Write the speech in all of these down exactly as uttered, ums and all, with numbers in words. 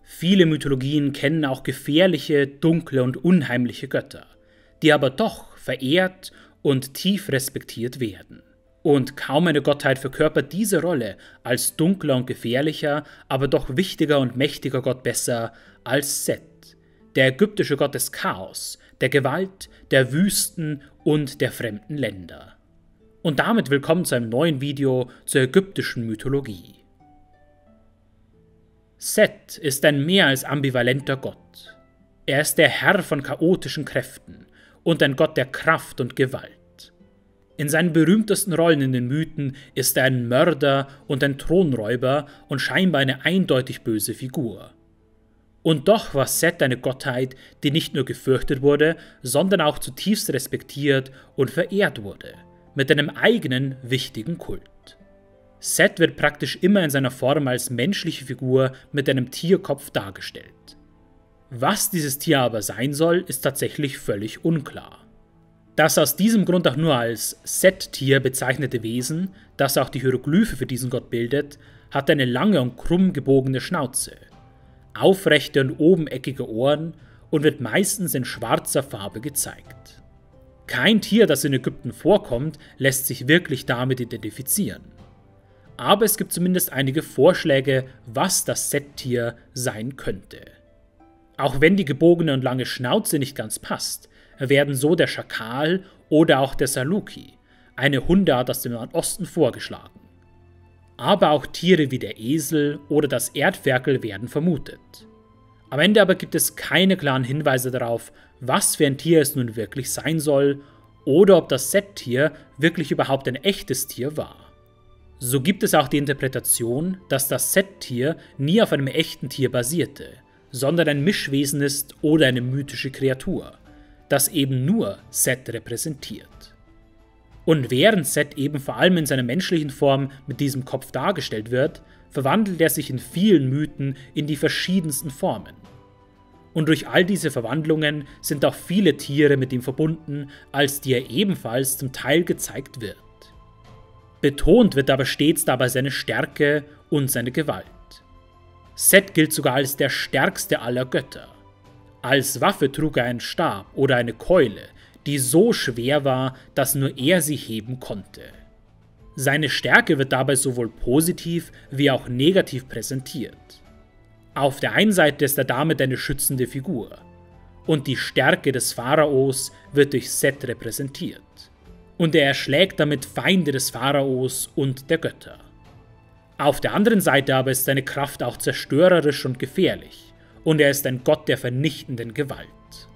Viele Mythologien kennen auch gefährliche, dunkle und unheimliche Götter, die aber doch verehrt und tief respektiert werden. Und kaum eine Gottheit verkörpert diese Rolle als dunkler und gefährlicher, aber doch wichtiger und mächtiger Gott besser als Set, der ägyptische Gott des Chaos, der Gewalt, der Wüsten und der fremden Länder. Und damit willkommen zu einem neuen Video zur ägyptischen Mythologie. Set ist ein mehr als ambivalenter Gott. Er ist der Herr von chaotischen Kräften und ein Gott der Kraft und Gewalt. In seinen berühmtesten Rollen in den Mythen ist er ein Mörder und ein Thronräuber und scheinbar eine eindeutig böse Figur. Und doch war Set eine Gottheit, die nicht nur gefürchtet wurde, sondern auch zutiefst respektiert und verehrt wurde, mit einem eigenen, wichtigen Kult. Set wird praktisch immer in seiner Form als menschliche Figur mit einem Tierkopf dargestellt. Was dieses Tier aber sein soll, ist tatsächlich völlig unklar. Das aus diesem Grund auch nur als Set-Tier bezeichnete Wesen, das auch die Hieroglyphe für diesen Gott bildet, hat eine lange und krumm gebogene Schnauze, aufrechte und obeneckige Ohren und wird meistens in schwarzer Farbe gezeigt. Kein Tier, das in Ägypten vorkommt, lässt sich wirklich damit identifizieren. Aber es gibt zumindest einige Vorschläge, was das Set-Tier sein könnte. Auch wenn die gebogene und lange Schnauze nicht ganz passt, werden so der Schakal oder auch der Saluki, eine Hundeart aus dem Nordosten, vorgeschlagen. Aber auch Tiere wie der Esel oder das Erdferkel werden vermutet. Am Ende aber gibt es keine klaren Hinweise darauf, was für ein Tier es nun wirklich sein soll oder ob das Set-Tier wirklich überhaupt ein echtes Tier war. So gibt es auch die Interpretation, dass das Set-Tier nie auf einem echten Tier basierte, sondern ein Mischwesen ist oder eine mythische Kreatur, das eben nur Set repräsentiert. Und während Set eben vor allem in seiner menschlichen Form mit diesem Kopf dargestellt wird, verwandelt er sich in vielen Mythen in die verschiedensten Formen. Und durch all diese Verwandlungen sind auch viele Tiere mit ihm verbunden, als die er ebenfalls zum Teil gezeigt wird. Betont wird aber stets dabei seine Stärke und seine Gewalt. Set gilt sogar als der stärkste aller Götter. Als Waffe trug er einen Stab oder eine Keule, die so schwer war, dass nur er sie heben konnte. Seine Stärke wird dabei sowohl positiv wie auch negativ präsentiert. Auf der einen Seite ist er damit eine schützende Figur, und die Stärke des Pharaos wird durch Set repräsentiert. Und er erschlägt damit Feinde des Pharaos und der Götter. Auf der anderen Seite aber ist seine Kraft auch zerstörerisch und gefährlich, und er ist ein Gott der vernichtenden Gewalt.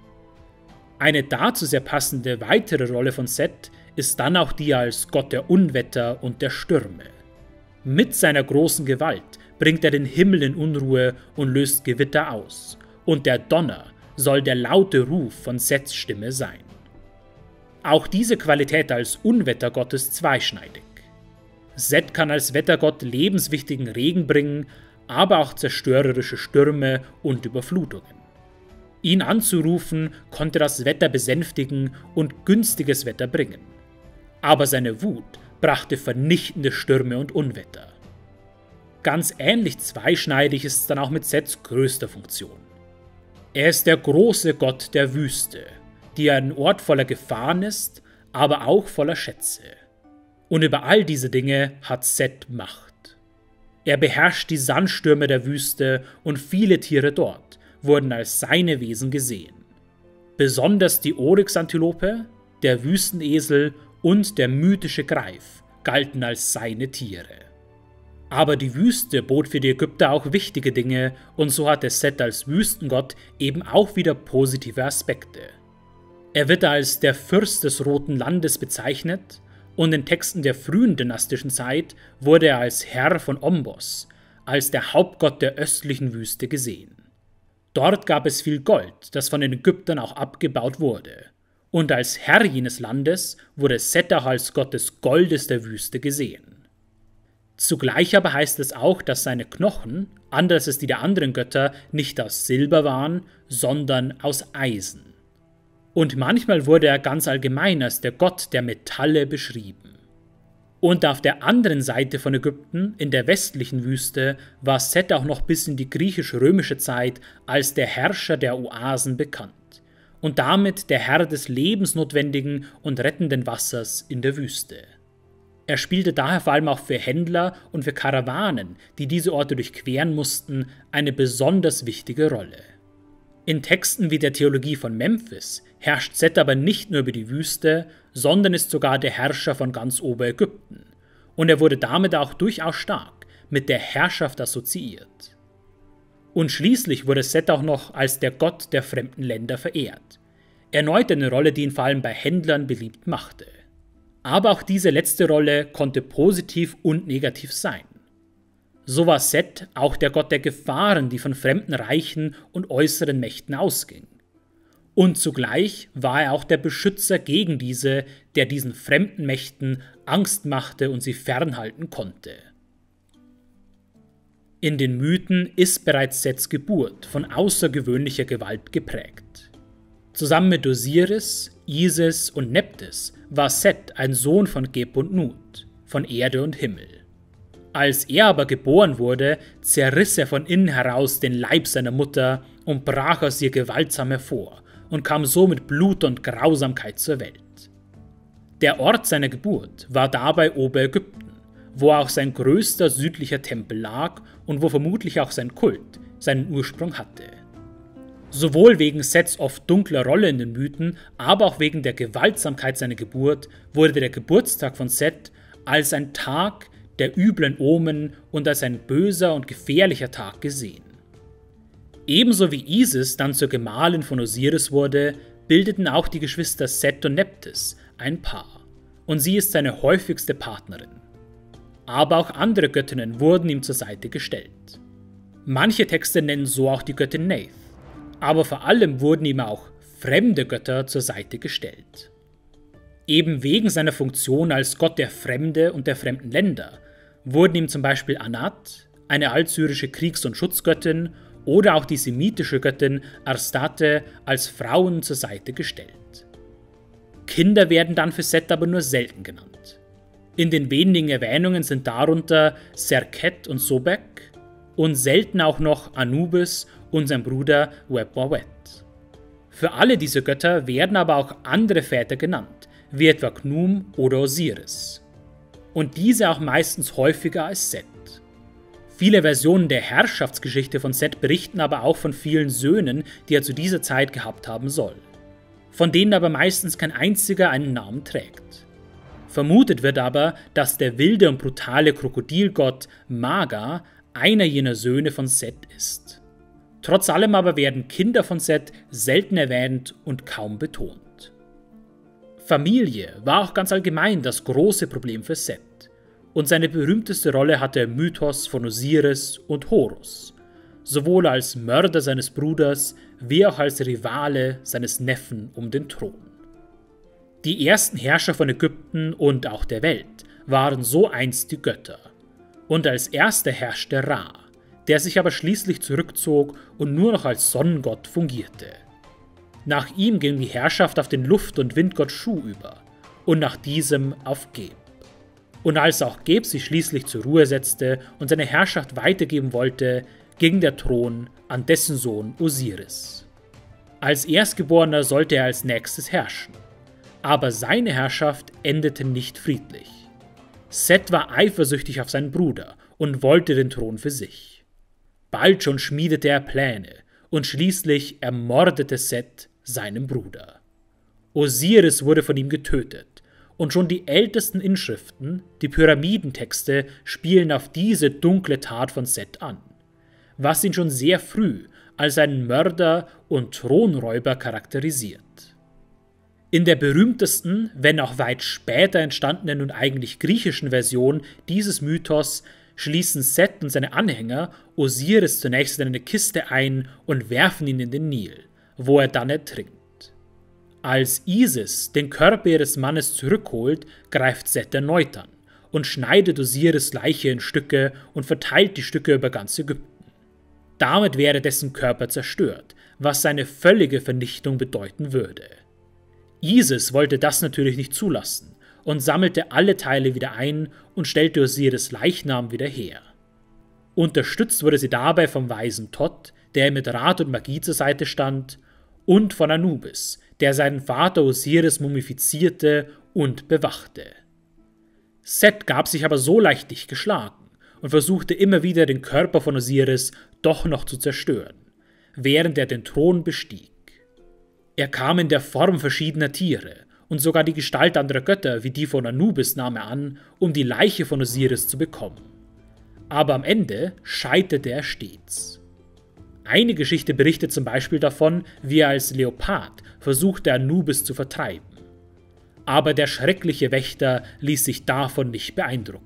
Eine dazu sehr passende weitere Rolle von Set ist dann auch die als Gott der Unwetter und der Stürme. Mit seiner großen Gewalt bringt er den Himmel in Unruhe und löst Gewitter aus, und der Donner soll der laute Ruf von Sets Stimme sein. Auch diese Qualität als Unwettergott ist zweischneidig. Set kann als Wettergott lebenswichtigen Regen bringen, aber auch zerstörerische Stürme und Überflutungen. Ihn anzurufen konnte das Wetter besänftigen und günstiges Wetter bringen. Aber seine Wut brachte vernichtende Stürme und Unwetter. Ganz ähnlich zweischneidig ist es dann auch mit Sets größter Funktion. Er ist der große Gott der Wüste, die ein Ort voller Gefahren ist, aber auch voller Schätze. Und über all diese Dinge hat Set Macht. Er beherrscht die Sandstürme der Wüste und viele Tiere dort wurden als seine Wesen gesehen. Besonders die Oryx-Antilope, der Wüstenesel und der mythische Greif galten als seine Tiere. Aber die Wüste bot für die Ägypter auch wichtige Dinge, und so hatte Set als Wüstengott eben auch wieder positive Aspekte. Er wird als der Fürst des Roten Landes bezeichnet, und in Texten der frühen dynastischen Zeit wurde er als Herr von Ombos, als der Hauptgott der östlichen Wüste gesehen. Dort gab es viel Gold, das von den Ägyptern auch abgebaut wurde, und als Herr jenes Landes wurde Set auch als Gott des Goldes der Wüste gesehen. Zugleich aber heißt es auch, dass seine Knochen, anders als die der anderen Götter, nicht aus Silber waren, sondern aus Eisen. Und manchmal wurde er ganz allgemein als der Gott der Metalle beschrieben. Und auf der anderen Seite von Ägypten, in der westlichen Wüste, war Set auch noch bis in die griechisch-römische Zeit als der Herrscher der Oasen bekannt und damit der Herr des lebensnotwendigen und rettenden Wassers in der Wüste. Er spielte daher vor allem auch für Händler und für Karawanen, die diese Orte durchqueren mussten, eine besonders wichtige Rolle. In Texten wie der Theologie von Memphis herrscht Set aber nicht nur über die Wüste, sondern ist sogar der Herrscher von ganz Oberägypten. Und er wurde damit auch durchaus stark mit der Herrschaft assoziiert. Und schließlich wurde Set auch noch als der Gott der fremden Länder verehrt. Erneut eine Rolle, die ihn vor allem bei Händlern beliebt machte. Aber auch diese letzte Rolle konnte positiv und negativ sein. So war Set auch der Gott der Gefahren, die von fremden Reichen und äußeren Mächten ausgingen. Und zugleich war er auch der Beschützer gegen diese, der diesen fremden Mächten Angst machte und sie fernhalten konnte. In den Mythen ist bereits Sets Geburt von außergewöhnlicher Gewalt geprägt. Zusammen mit Osiris, Isis und Nephthys war Set ein Sohn von Geb und Nut, von Erde und Himmel. Als er aber geboren wurde, zerriss er von innen heraus den Leib seiner Mutter und brach aus ihr gewaltsam hervor und kam so mit Blut und Grausamkeit zur Welt. Der Ort seiner Geburt war dabei Oberägypten, wo auch sein größter südlicher Tempel lag und wo vermutlich auch sein Kult seinen Ursprung hatte. Sowohl wegen Sets oft dunkler Rolle in den Mythen, aber auch wegen der Gewaltsamkeit seiner Geburt wurde der Geburtstag von Set als ein Tag der üblen Omen und als ein böser und gefährlicher Tag gesehen. Ebenso wie Isis dann zur Gemahlin von Osiris wurde, bildeten auch die Geschwister Set und Nephthys ein Paar, und sie ist seine häufigste Partnerin. Aber auch andere Göttinnen wurden ihm zur Seite gestellt. Manche Texte nennen so auch die Göttin Neith, aber vor allem wurden ihm auch fremde Götter zur Seite gestellt. Eben wegen seiner Funktion als Gott der Fremde und der fremden Länder wurden ihm zum Beispiel Anat, eine altsyrische Kriegs- und Schutzgöttin, oder auch die semitische Göttin Astarte als Frauen zur Seite gestellt. Kinder werden dann für Set aber nur selten genannt. In den wenigen Erwähnungen sind darunter Serket und Sobek und selten auch noch Anubis und sein Bruder Web-Wawet. Für alle diese Götter werden aber auch andere Väter genannt, wie etwa Khnum oder Osiris. Und diese auch meistens häufiger als Set. Viele Versionen der Herrschaftsgeschichte von Set berichten aber auch von vielen Söhnen, die er zu dieser Zeit gehabt haben soll, von denen aber meistens kein einziger einen Namen trägt. Vermutet wird aber, dass der wilde und brutale Krokodilgott Maga einer jener Söhne von Set ist. Trotz allem aber werden Kinder von Set selten erwähnt und kaum betont. Familie war auch ganz allgemein das große Problem für Set. Und seine berühmteste Rolle hatte der Mythos von Osiris und Horus, sowohl als Mörder seines Bruders wie auch als Rivale seines Neffen um den Thron. Die ersten Herrscher von Ägypten und auch der Welt waren so einst die Götter. Und als erster herrschte Ra, der sich aber schließlich zurückzog und nur noch als Sonnengott fungierte. Nach ihm ging die Herrschaft auf den Luft- und Windgott Shu über und nach diesem auf Geb. Und als auch Geb sich schließlich zur Ruhe setzte und seine Herrschaft weitergeben wollte, ging der Thron an dessen Sohn Osiris. Als Erstgeborener sollte er als nächstes herrschen, aber seine Herrschaft endete nicht friedlich. Set war eifersüchtig auf seinen Bruder und wollte den Thron für sich. Bald schon schmiedete er Pläne und schließlich ermordete Set seinen Bruder. Osiris wurde von ihm getötet. Und schon die ältesten Inschriften, die Pyramidentexte, spielen auf diese dunkle Tat von Set an, was ihn schon sehr früh als einen Mörder und Thronräuber charakterisiert. In der berühmtesten, wenn auch weit später entstandenen und eigentlich griechischen Version dieses Mythos schließen Set und seine Anhänger Osiris zunächst in eine Kiste ein und werfen ihn in den Nil, wo er dann ertrinkt. Als Isis den Körper ihres Mannes zurückholt, greift Set erneut an und schneidet Osiris' Leiche in Stücke und verteilt die Stücke über ganz Ägypten. Damit wäre dessen Körper zerstört, was seine völlige Vernichtung bedeuten würde. Isis wollte das natürlich nicht zulassen und sammelte alle Teile wieder ein und stellte Osiris Leichnam wieder her. Unterstützt wurde sie dabei vom weisen Thoth, der ihr mit Rat und Magie zur Seite stand, und von Anubis, der seinen Vater Osiris mumifizierte und bewachte. Set gab sich aber so leicht nicht geschlagen und versuchte immer wieder den Körper von Osiris doch noch zu zerstören, während er den Thron bestieg. Er kam in der Form verschiedener Tiere und sogar die Gestalt anderer Götter wie die von Anubis nahm er an, um die Leiche von Osiris zu bekommen. Aber am Ende scheiterte er stets. Eine Geschichte berichtet zum Beispiel davon, wie er als Leopard versuchte, Anubis zu vertreiben. Aber der schreckliche Wächter ließ sich davon nicht beeindrucken.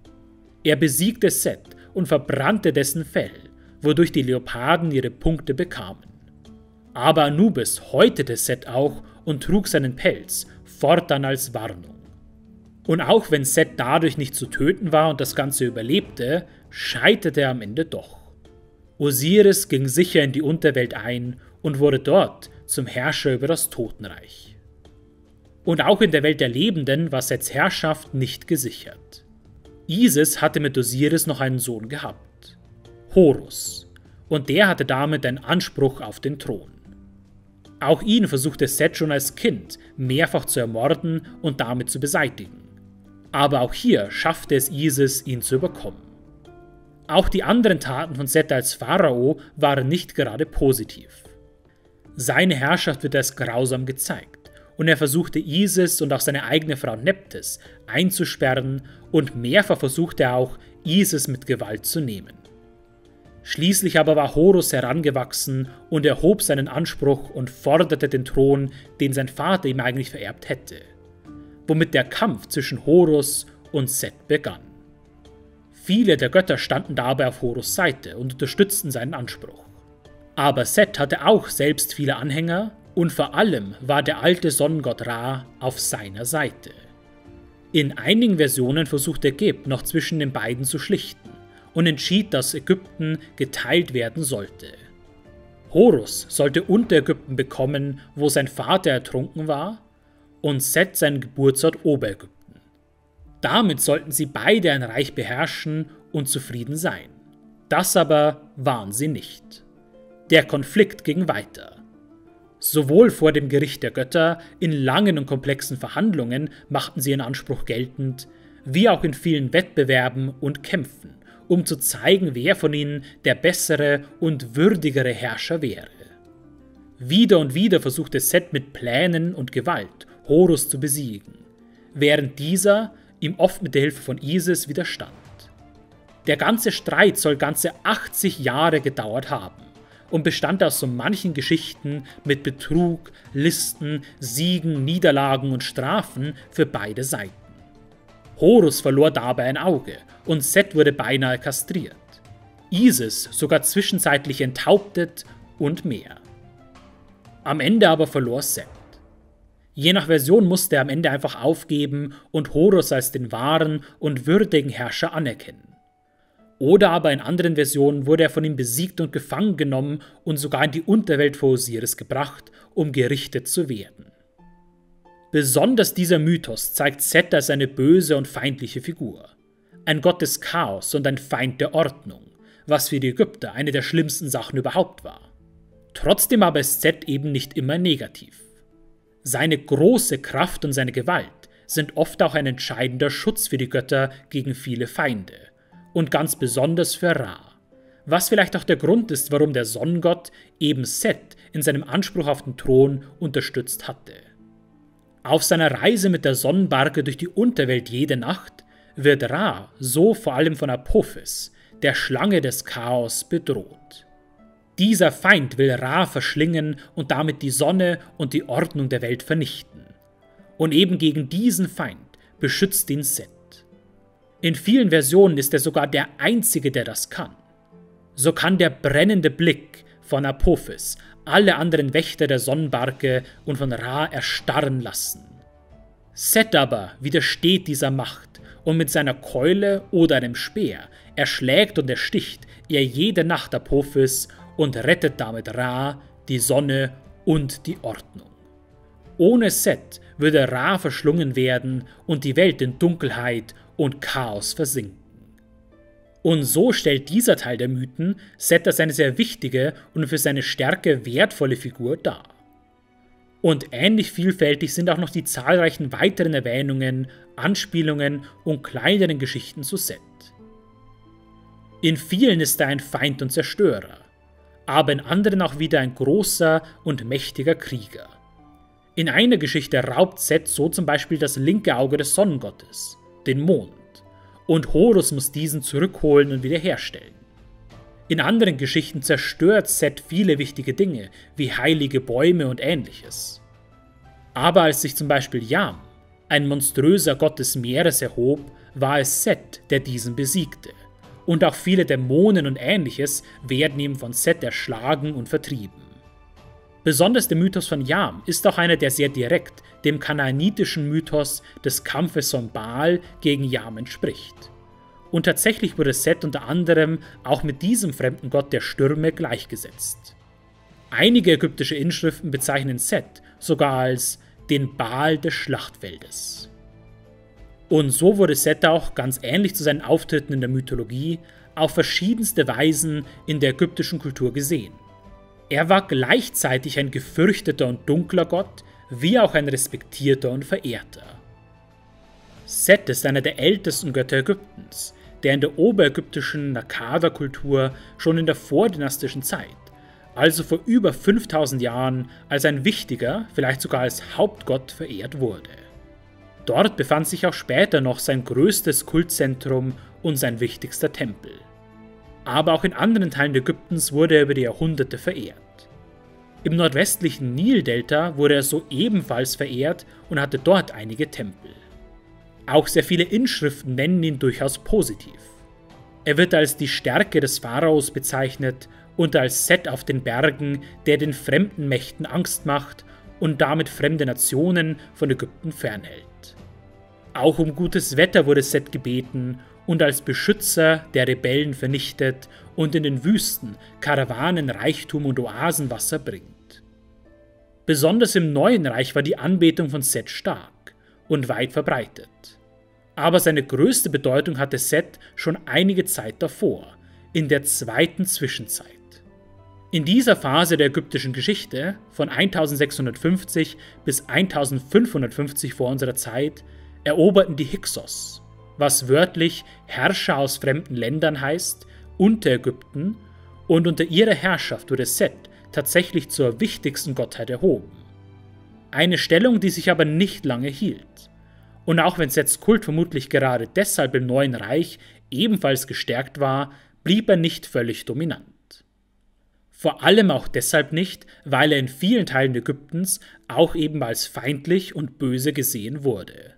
Er besiegte Set und verbrannte dessen Fell, wodurch die Leoparden ihre Punkte bekamen. Aber Anubis häutete Set auch und trug seinen Pelz, fortan als Warnung. Und auch wenn Set dadurch nicht zu töten war und das Ganze überlebte, scheiterte er am Ende doch. Osiris ging sicher in die Unterwelt ein und wurde dort zum Herrscher über das Totenreich. Und auch in der Welt der Lebenden war Sets Herrschaft nicht gesichert. Isis hatte mit Osiris noch einen Sohn gehabt, Horus, und der hatte damit einen Anspruch auf den Thron. Auch ihn versuchte Set schon als Kind mehrfach zu ermorden und damit zu beseitigen. Aber auch hier schaffte es Isis, ihn zu überkommen. Auch die anderen Taten von Set als Pharao waren nicht gerade positiv. Seine Herrschaft wird als grausam gezeigt und er versuchte Isis und auch seine eigene Frau Nephthys einzusperren und mehrfach versuchte er auch, Isis mit Gewalt zu nehmen. Schließlich aber war Horus herangewachsen und erhob seinen Anspruch und forderte den Thron, den sein Vater ihm eigentlich vererbt hätte, womit der Kampf zwischen Horus und Set begann. Viele der Götter standen dabei auf Horus Seite und unterstützten seinen Anspruch. Aber Set hatte auch selbst viele Anhänger und vor allem war der alte Sonnengott Ra auf seiner Seite. In einigen Versionen versuchte Geb noch zwischen den beiden zu schlichten und entschied, dass Ägypten geteilt werden sollte. Horus sollte Unterägypten bekommen, wo sein Vater ertrunken war, und Set seinen Geburtsort Oberägypten. Damit sollten sie beide ein Reich beherrschen und zufrieden sein. Das aber waren sie nicht. Der Konflikt ging weiter. Sowohl vor dem Gericht der Götter, in langen und komplexen Verhandlungen machten sie ihren Anspruch geltend, wie auch in vielen Wettbewerben und Kämpfen, um zu zeigen, wer von ihnen der bessere und würdigere Herrscher wäre. Wieder und wieder versuchte Set mit Plänen und Gewalt, Horus zu besiegen, während dieser ihm oft mit der Hilfe von Isis widerstand. Der ganze Streit soll ganze achtzig Jahre gedauert haben und bestand aus so manchen Geschichten mit Betrug, Listen, Siegen, Niederlagen und Strafen für beide Seiten. Horus verlor dabei ein Auge und Set wurde beinahe kastriert. Isis sogar zwischenzeitlich enthauptet und mehr. Am Ende aber verlor Set. Je nach Version musste er am Ende einfach aufgeben und Horus als den wahren und würdigen Herrscher anerkennen. Oder aber in anderen Versionen wurde er von ihm besiegt und gefangen genommen und sogar in die Unterwelt vor Osiris gebracht, um gerichtet zu werden. Besonders dieser Mythos zeigt Set als eine böse und feindliche Figur. Ein Gott des Chaos und ein Feind der Ordnung, was für die Ägypter eine der schlimmsten Sachen überhaupt war. Trotzdem aber ist Set eben nicht immer negativ. Seine große Kraft und seine Gewalt sind oft auch ein entscheidender Schutz für die Götter gegen viele Feinde und ganz besonders für Ra, was vielleicht auch der Grund ist, warum der Sonnengott eben Set in seinem Anspruch auf den Thron unterstützt hatte. Auf seiner Reise mit der Sonnenbarke durch die Unterwelt jede Nacht wird Ra so vor allem von Apophis, der Schlange des Chaos, bedroht. Dieser Feind will Ra verschlingen und damit die Sonne und die Ordnung der Welt vernichten. Und eben gegen diesen Feind beschützt ihn Set. In vielen Versionen ist er sogar der Einzige, der das kann. So kann der brennende Blick von Apophis alle anderen Wächter der Sonnenbarke und von Ra erstarren lassen. Set aber widersteht dieser Macht und mit seiner Keule oder einem Speer erschlägt und ersticht er jede Nacht Apophis und rettet damit Ra, die Sonne und die Ordnung. ohne Set würde Ra verschlungen werden und die Welt in Dunkelheit und Chaos versinken. Und so stellt dieser Teil der Mythen Set als eine sehr wichtige und für seine Stärke wertvolle Figur dar. Und ähnlich vielfältig sind auch noch die zahlreichen weiteren Erwähnungen, Anspielungen und kleineren Geschichten zu Set. In vielen ist er ein Feind und Zerstörer, aber in anderen auch wieder ein großer und mächtiger Krieger. In einer Geschichte raubt Set so zum Beispiel das linke Auge des Sonnengottes, den Mond, und Horus muss diesen zurückholen und wiederherstellen. In anderen Geschichten zerstört Set viele wichtige Dinge, wie heilige Bäume und ähnliches. Aber als sich zum Beispiel Yam, ein monströser Gott des Meeres, erhob, war es Set, der diesen besiegte. Und auch viele Dämonen und ähnliches werden ihm von Set erschlagen und vertrieben. Besonders der Mythos von Yam ist auch einer, der sehr direkt dem kanaanitischen Mythos des Kampfes von Baal gegen Yam entspricht. Und tatsächlich wurde Set unter anderem auch mit diesem fremden Gott der Stürme gleichgesetzt. Einige ägyptische Inschriften bezeichnen Set sogar als den Baal des Schlachtfeldes. Und so wurde Set auch, ganz ähnlich zu seinen Auftritten in der Mythologie, auf verschiedenste Weisen in der ägyptischen Kultur gesehen. Er war gleichzeitig ein gefürchteter und dunkler Gott, wie auch ein respektierter und verehrter. Set ist einer der ältesten Götter Ägyptens, der in der oberägyptischen Nakada-Kultur schon in der vordynastischen Zeit, also vor über fünftausend Jahren, als ein wichtiger, vielleicht sogar als Hauptgott verehrt wurde. Dort befand sich auch später noch sein größtes Kultzentrum und sein wichtigster Tempel. Aber auch in anderen Teilen Ägyptens wurde er über die Jahrhunderte verehrt. Im nordwestlichen Nildelta wurde er so ebenfalls verehrt und hatte dort einige Tempel. Auch sehr viele Inschriften nennen ihn durchaus positiv. Er wird als die Stärke des Pharaos bezeichnet und als Set auf den Bergen, der den fremden Mächten Angst macht und damit fremde Nationen von Ägypten fernhält. Auch um gutes Wetter wurde Set gebeten und als Beschützer der Rebellen vernichtet und in den Wüsten Karawanen Reichtum und Oasenwasser bringt. Besonders im Neuen Reich war die Anbetung von Set stark und weit verbreitet. Aber seine größte Bedeutung hatte Set schon einige Zeit davor, in der zweiten Zwischenzeit. In dieser Phase der ägyptischen Geschichte, von eintausendsechshundertfünfzig bis eintausendfünfhundertfünfzig vor unserer Zeit, eroberten die Hyksos, was wörtlich Herrscher aus fremden Ländern heißt, Unterägypten, und unter ihrer Herrschaft wurde Set tatsächlich zur wichtigsten Gottheit erhoben. Eine Stellung, die sich aber nicht lange hielt. Und auch wenn Sets Kult vermutlich gerade deshalb im Neuen Reich ebenfalls gestärkt war, blieb er nicht völlig dominant. Vor allem auch deshalb nicht, weil er in vielen Teilen Ägyptens auch eben als feindlich und böse gesehen wurde.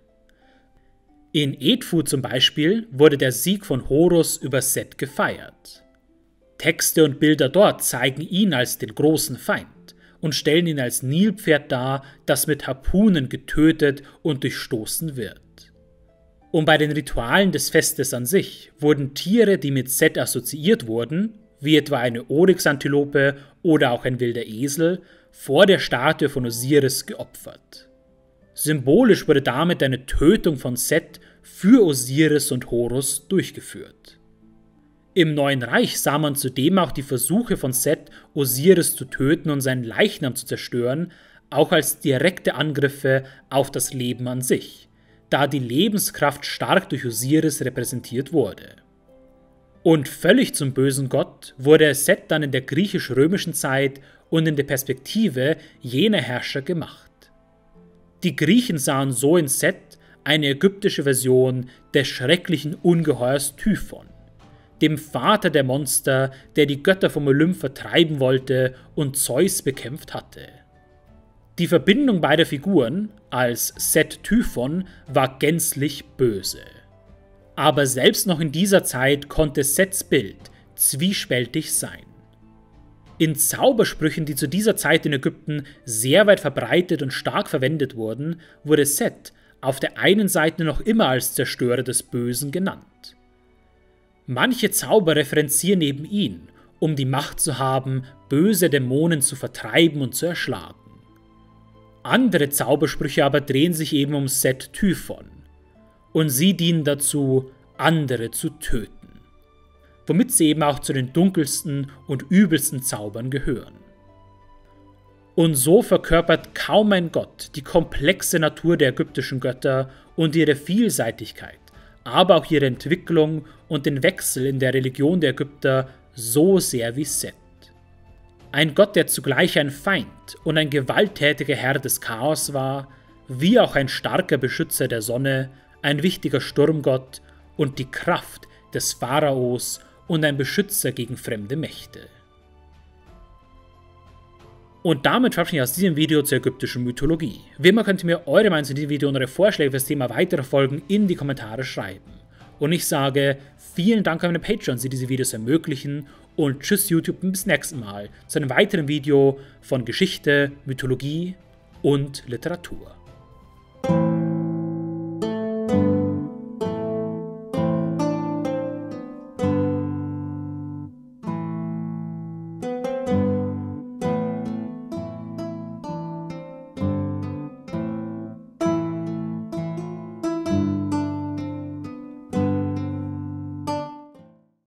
In Edfu zum Beispiel wurde der Sieg von Horus über Set gefeiert. Texte und Bilder dort zeigen ihn als den großen Feind und stellen ihn als Nilpferd dar, das mit Harpunen getötet und durchstoßen wird. Und bei den Ritualen des Festes an sich wurden Tiere, die mit Set assoziiert wurden, wie etwa eine Oryx-Antilope oder auch ein wilder Esel, vor der Statue von Osiris geopfert. Symbolisch wurde damit eine Tötung von Set für Osiris und Horus durchgeführt. Im Neuen Reich sah man zudem auch die Versuche von Set, Osiris zu töten und seinen Leichnam zu zerstören, auch als direkte Angriffe auf das Leben an sich, da die Lebenskraft stark durch Osiris repräsentiert wurde. Und völlig zum bösen Gott wurde Set dann in der griechisch-römischen Zeit und in der Perspektive jener Herrscher gemacht. Die Griechen sahen so in Set eine ägyptische Version des schrecklichen Ungeheuers Typhon, dem Vater der Monster, der die Götter vom Olymp vertreiben wollte und Zeus bekämpft hatte. Die Verbindung beider Figuren, als Set Typhon, war gänzlich böse. Aber selbst noch in dieser Zeit konnte Sets Bild zwiespältig sein. In Zaubersprüchen, die zu dieser Zeit in Ägypten sehr weit verbreitet und stark verwendet wurden, wurde Set auf der einen Seite noch immer als Zerstörer des Bösen genannt. Manche Zauber referenzieren eben ihn, um die Macht zu haben, böse Dämonen zu vertreiben und zu erschlagen. Andere Zaubersprüche aber drehen sich eben um Set Typhon. Und sie dienen dazu, andere zu töten. Womit sie eben auch zu den dunkelsten und übelsten Zaubern gehören. Und so verkörpert kaum ein Gott die komplexe Natur der ägyptischen Götter und ihre Vielseitigkeit, aber auch ihre Entwicklung und den Wechsel in der Religion der Ägypter so sehr wie Set. Ein Gott, der zugleich ein Feind und ein gewalttätiger Herr des Chaos war, wie auch ein starker Beschützer der Sonne, ein wichtiger Sturmgott und die Kraft des Pharaos und ein Beschützer gegen fremde Mächte. Und damit verabschiede ich mich aus diesem Video zur ägyptischen Mythologie. Wie immer könnt ihr mir eure Meinung zu diesem Video und eure Vorschläge für das Thema weiterer Folgen in die Kommentare schreiben. Und ich sage vielen Dank an meine Patreons, die diese Videos ermöglichen, und tschüss YouTube, bis nächsten Mal zu einem weiteren Video von Geschichte, Mythologie und Literatur.